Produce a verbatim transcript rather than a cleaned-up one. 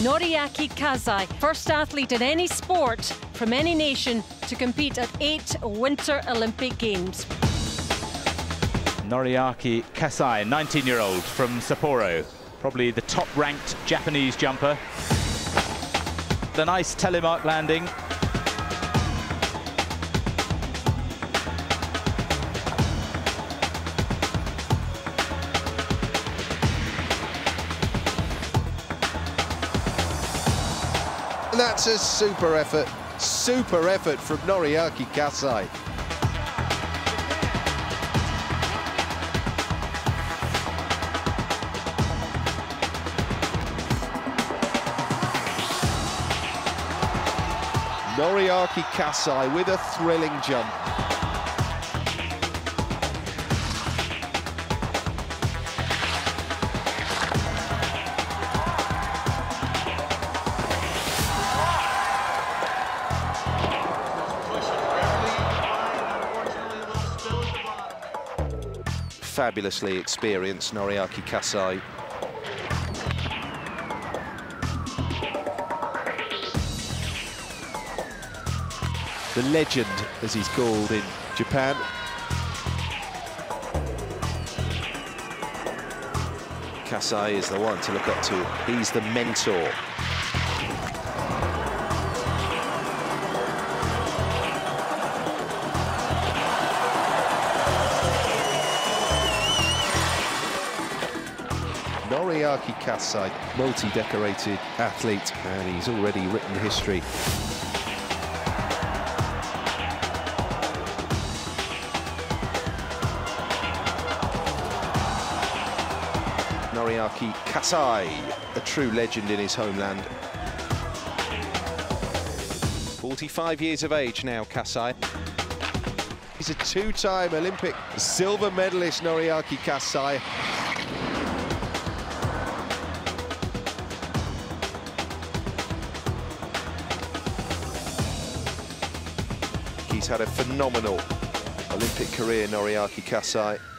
Noriaki Kasai, first athlete in any sport from any nation to compete at eight Winter Olympic Games. Noriaki Kasai, nineteen-year-old from Sapporo, probably the top-ranked Japanese jumper. The nice telemark landing. That's a super effort, super effort from Noriaki Kasai. Noriaki Kasai with a thrilling jump. Fabulously experienced Noriaki Kasai. The legend, as he's called in Japan. Kasai is the one to look up to. He's the mentor. Noriaki Kasai, multi-decorated athlete, and he's already written history. Noriaki Kasai, a true legend in his homeland. forty-five years of age now, Kasai. He's a two-time Olympic silver medalist, Noriaki Kasai. He's had a phenomenal Olympic career, Noriaki Kasai.